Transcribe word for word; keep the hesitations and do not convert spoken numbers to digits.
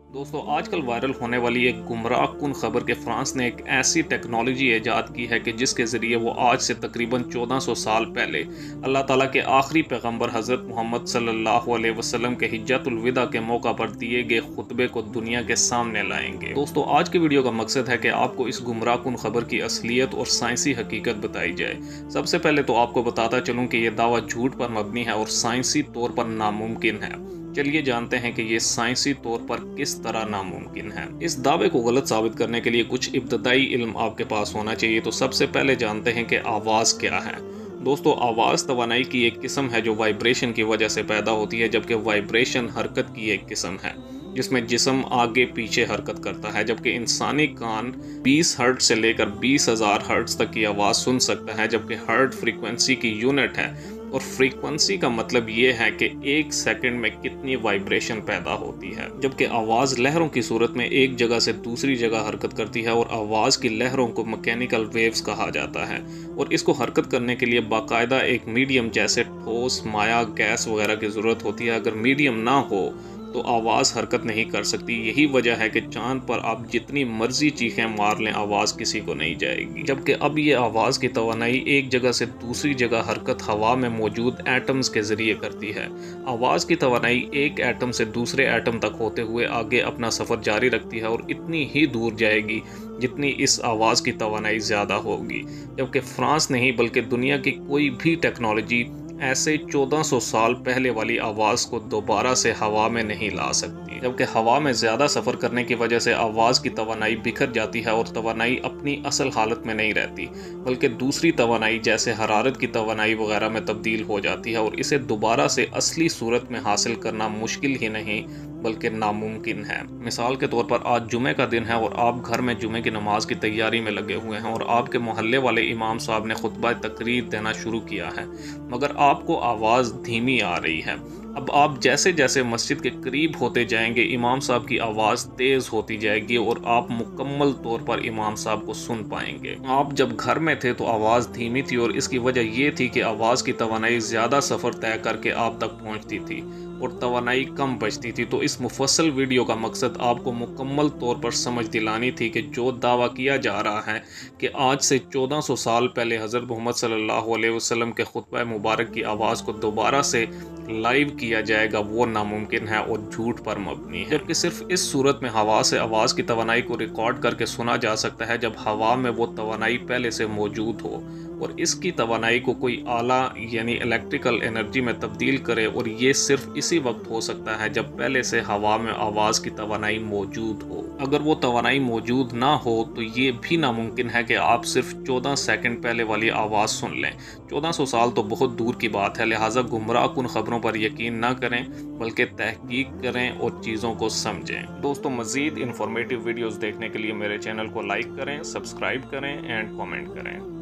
दोस्तों आजकल वायरल होने वाली एक गुमराह कुन खबर के फ्रांस ने एक ऐसी टेक्नोलॉजी ईजाद की है कि जिसके ज़रिए वो आज से तकरीबन चौदह सौ साल पहले अल्लाह ताला के आखिरी पैगंबर हज़रत मोहम्मद सल्लल्लाहु अलैहि वसल्लम के हिज्जतुल विदा के मौका पर दिए गए खुतबे को दुनिया के सामने लाएंगे। दोस्तों आज की वीडियो का मकसद है कि आपको इस गुमराह कुन खबर की असलियत और साइंसी हकीकत बताई जाए। सबसे पहले तो आपको बताता चलूँ कि यह दावा झूठ पर मबनी है और साइंसी तौर पर नामुमकिन है। चलिए जानते हैं कि ये साइंसी तौर पर किस तरह नामुमकिन है। इस दावे को गलत साबित करने के लिए कुछ इब्तदाई इल्म आपके पास होना चाहिए। तो सबसे पहले जानते हैं कि आवाज़ क्या है। दोस्तों आवाज़ तवानाई की एक किस्म है जो वाइब्रेशन की वजह से पैदा होती है, जबकि वाइब्रेशन हरकत की एक किस्म है जिसमें जिस्म आगे पीछे हरकत करता है। जबकि इंसानी कान बीस हर्ट्ज से लेकर बीस हज़ार हर्ट्ज तक की आवाज़ सुन सकता है, जबकि हर्ट्ज फ्रीक्वेंसी की यूनिट है और फ्रीक्वेंसी का मतलब ये है कि एक सेकंड में कितनी वाइब्रेशन पैदा होती है। जबकि आवाज़ लहरों की सूरत में एक जगह से दूसरी जगह हरकत करती है और आवाज़ की लहरों को मैकेनिकल वेव्स कहा जाता है और इसको हरकत करने के लिए बाकायदा एक मीडियम जैसे ठोस, माया, गैस वगैरह की ज़रूरत होती है। अगर मीडियम ना हो तो आवाज़ हरकत नहीं कर सकती। यही वजह है कि चांद पर आप जितनी मर्जी चीखें मार लें आवाज़ किसी को नहीं जाएगी। जबकि अब ये आवाज़ की तवानाई एक जगह से दूसरी जगह हरकत हवा में मौजूद एटम्स के ज़रिए करती है। आवाज़ की तवानाई एक एटम से दूसरे एटम तक होते हुए आगे अपना सफ़र जारी रखती है और इतनी ही दूर जाएगी जितनी इस आवाज़ की तवानाई ज़्यादा होगी। जबकि फ्रांस नहीं बल्कि दुनिया की कोई भी टेक्नोलॉजी ऐसे चौदह सौ साल पहले वाली आवाज़ को दोबारा से हवा में नहीं ला सकती। जबकि हवा में ज़्यादा सफ़र करने की वजह से आवाज़ की तवानाई बिखर जाती है और तवानाई अपनी असल हालत में नहीं रहती बल्कि दूसरी तवानाई जैसे हरारत की तवानाई वगैरह में तब्दील हो जाती है और इसे दोबारा से असली सूरत में हासिल करना मुश्किल ही नहीं बल्कि नामुमकिन है। मिसाल के तौर पर आज जुमे का दिन है और आप घर में जुमे की नमाज की तैयारी में लगे हुए हैं और आपके मोहल्ले वाले इमाम साहब ने खुतबा तकरीर देना शुरू किया है, मगर आपको आवाज़ धीमी आ रही है। अब आप जैसे जैसे मस्जिद के करीब होते जाएंगे इमाम साहब की आवाज़ तेज़ होती जाएगी और आप मुकम्मल तौर पर इमाम साहब को सुन पाएंगे। आप जब घर में थे तो आवाज़ धीमी थी और इसकी वजह ये थी कि आवाज़ की तवानाई ज़्यादा सफ़र तय करके आप तक पहुंचती थी और तवानाई कम बचती थी। तो इस मुफस्सल वीडियो का मकसद आपको मुकम्मल तौर पर समझ दिलानी थी कि जो दावा किया जा रहा है कि आज से चौदह सौ साल पहले हज़रत मोहम्मद सल्लल्लाहु अलैहि वसल्लम के खुतबा मुबारक की आवाज़ को दोबारा से लाइव किया जाएगा वो नामुमकिन है और झूठ पर मबनी है। जबकि सिर्फ इस सूरत में हवा से आवाज़ की तवानाई को रिकॉर्ड करके सुना जा सकता है जब हवा में वो तवानाई पहले से मौजूद हो और इसकी तवानाई को कोई आला यानी इलेक्ट्रिकल एनर्जी में तब्दील करे और ये सिर्फ इसी वक्त हो सकता है जब पहले से हवा में आवाज़ की तवानाई मौजूद हो। अगर वो तवानाई मौजूद ना हो तो ये भी नामुमकिन है कि आप सिर्फ चौदह सेकंड पहले वाली आवाज़ सुन लें। चौदह सौ साल तो बहुत दूर की बात है, लिहाजा गुमराह कुन खबरों पर यकीन ना करें बल्कि तहकीक करें और चीज़ों को समझें। दोस्तों मज़ीद इंफॉर्मेटिव वीडियोज़ देखने के लिए मेरे चैनल को लाइक करें, सब्सक्राइब करें एंड कॉमेंट करें।